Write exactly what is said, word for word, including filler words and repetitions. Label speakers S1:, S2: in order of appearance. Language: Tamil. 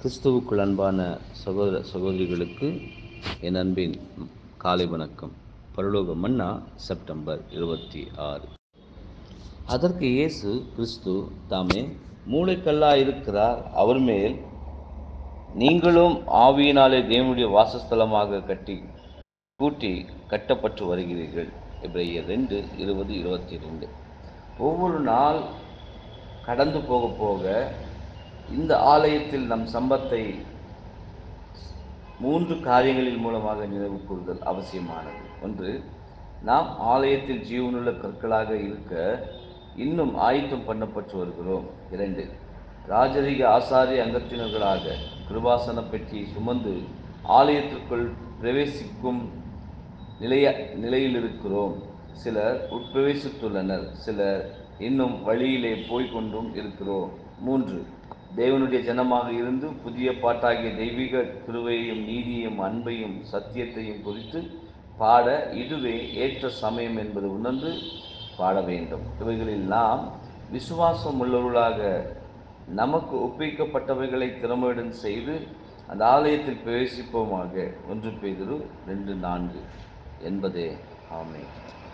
S1: கிறிஸ்துவுக்குள் அன்பான சகோதர சகோதரிகளுக்கு என் அன்பின் காலை வணக்கம். பரலோக மன்னா செப்டம்பர் இருபத்தி ஆறு. அதற்கு இயேசு கிறிஸ்து தாமே மூளைக்கல்லாயிருக்கிறார். அவர் மேல் நீங்களும் ஆவியினாலே தேவனுடைய வாசஸ்தலமாக கட்டி கூட்டி கட்டப்பட்டு வருகிறீர்கள். எபிரேயர் ரெண்டு இருபது இருபத்தி ரெண்டு. ஒவ்வொரு நாள் கடந்து போக போக இந்த ஆலயத்தில் நம் சம்பத்தை மூன்று காரியங்களின் மூலமாக நினைவு கூறுதல் அவசியமானது. ஒன்று, நாம் ஆலயத்தில் ஜீவனுள்ள கற்களாக இருக்க இன்னும் ஆயத்தம் பண்ணப்பட்டு வருகிறோம். இரண்டு, ராஜரீக ஆசாரிய அங்கத்தினர்களாக கிருபாசன பெட்டியை சுமந்து ஆலயத்திற்குள் பிரவேசிக்கும் நிலைய நிலையில் இருக்கிறோம். சிலர் உட்பிரவேசித்துள்ளனர், சிலர் இன்னும் வழியிலே போய்கொண்டும் இருக்கிறோம். மூன்று, தேவனுடைய ஜனமாக இருந்து புதிய பாட்டாகிய தெய்வீக கிருபையையும் நீதியையும் அன்பையும் சத்தியத்தையும் குறித்து பாட இதுவே ஏற்ற சமயம் என்பது உணர்ந்து பாட வேண்டும். இவைகளில் நாம் விசுவாசம் உள்ளவர்களாக நமக்கு ஒப்புவிக்கப்பட்டவைகளை திறமையுடன் செய்து அந்த ஆலயத்தில் பிரவேசிப்போமாக. ஒன்று பேதுரு ரெண்டு நான்கு என்பதே ஆமென்.